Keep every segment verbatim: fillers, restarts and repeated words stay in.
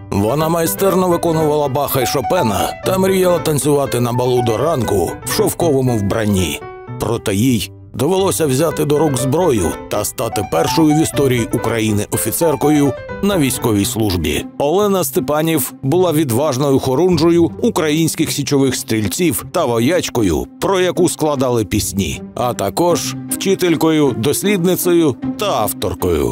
Вона майстерно виконувала Баха й Шопена та мріяла танцювати на балу до ранку в шовковому вбранні. Проте їй довелося взяти до рук зброю та стати першою в історії України офіцеркою на військовій службі. Олена Степанів була відважною хорунжою українських січових стрільців та воячкою, про яку складали пісні, а також вчителькою, дослідницею та авторкою.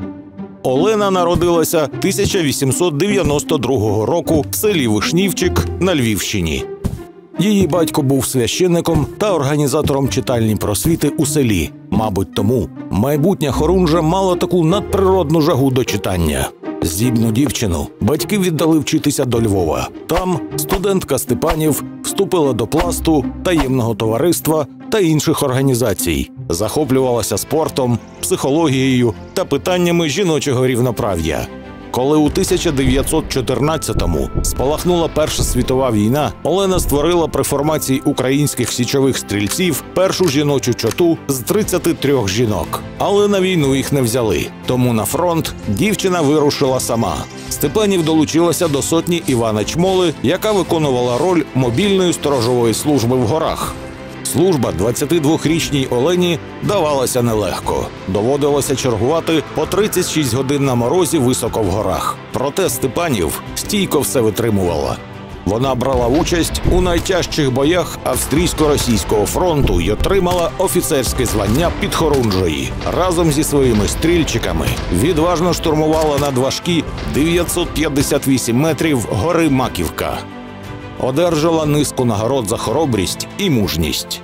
Олена народилася тисяча вісімсот дев'яносто другого року в селі Вишнівчик на Львівщині. Її батько був священником та організатором читальні просвіти у селі. Мабуть, тому майбутня хорунжа мала таку надприродну жагу до читання. Здібну дівчину батьки віддали вчитися до Львова. Там студентка Степанів вступила до Пласту, таємного товариства та інших організацій. Захоплювалася спортом, психологією та питаннями жіночого рівноправ'я. Коли у тисяча дев'ятсот чотирнадцятому спалахнула Перша світова війна, Олена створила при формації українських січових стрільців першу жіночу чоту з тридцяти трьох жінок. Але на війну їх не взяли, тому на фронт дівчина вирушила сама. Степанів долучилася до сотні Івана Чмоли, яка виконувала роль мобільної сторожової служби в горах. Служба двадцятидвохрічній Олені давалася нелегко. Доводилося чергувати по тридцять шість годин на морозі високо в горах. Проте Степанів стійко все витримувала. Вона брала участь у найтяжчих боях Австрійсько-Російського фронту й отримала офіцерське звання підхорунжої. Разом зі своїми стрільчиками відважно штурмувала надважкі дев'ятсот п'ятдесят вісім метрів гори Маківка. Одержала низку нагород за хоробрість і мужність.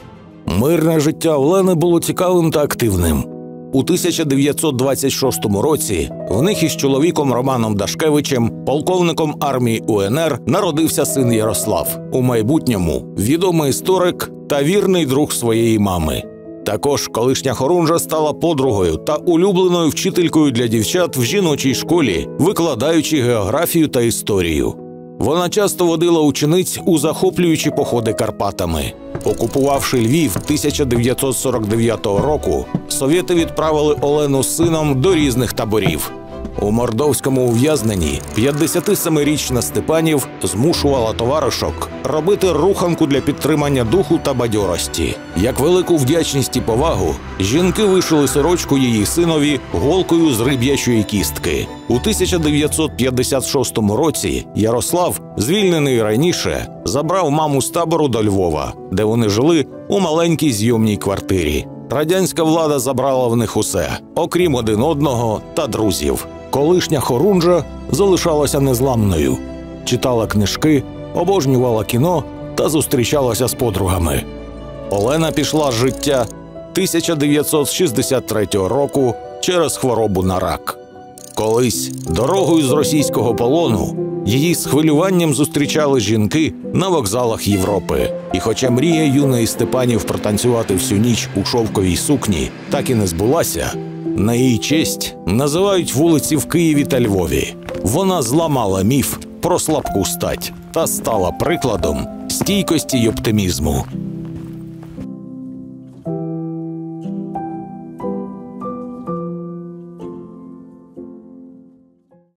Мирне життя Олени було цікавим та активним. У тисяча дев'ятсот двадцять шостому році в них із чоловіком Романом Дашкевичем, полковником армії У Ен Ер, народився син Ярослав. У майбутньому відомий історик та вірний друг своєї мами. Також колишня хорунжа стала подругою та улюбленою вчителькою для дівчат в жіночій школі, викладаючи географію та історію. Вона часто водила учениць у захоплюючі походи Карпатами. Окупувавши Львів тисяча дев'ятсот сорок дев'ятого року, совєти відправили Олену з сином до різних таборів. У мордовському ув'язненні п'ятдесятисемирічна Степанів змушувала товаришок робити руханку для підтримання духу та бадьорості. Як велику вдячність і повагу, жінки вишили сорочку її синові голкою з риб'ячої кістки. У тисяча дев'ятсот п'ятдесят шостому році Ярослав, звільнений раніше, забрав маму з табору до Львова, де вони жили у маленькій зйомній квартирі. Радянська влада забрала в них усе, окрім один одного та друзів. Колишня хорунжа залишалася незламною. Читала книжки, обожнювала кіно та зустрічалася з подругами. Олена пішла з життя тисяча дев'ятсот шістдесят третього року через хворобу на рак. Колись дорогою з російського полону її з хвилюванням зустрічали жінки на вокзалах Європи. І хоча мрія юної Степанів протанцювати всю ніч у шовковій сукні так і не збулася, на її честь називають вулиці в Києві та Львові. Вона зламала міф про слабку стать та стала прикладом стійкості й оптимізму.